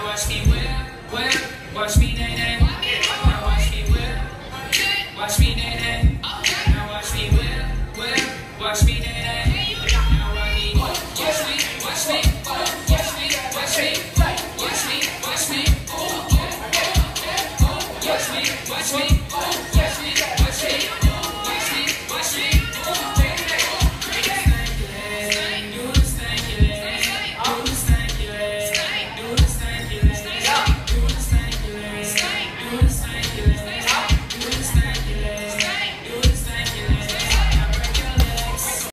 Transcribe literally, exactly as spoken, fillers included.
Now watch me whip, whip, watch me nay nay. Now watch me whip, watch me nay nay. Now watch me whip, whip, watch me nay nay. Now watch me, watch me, watch me, watch me, watch me, watch me, watch me, watch me, watch me.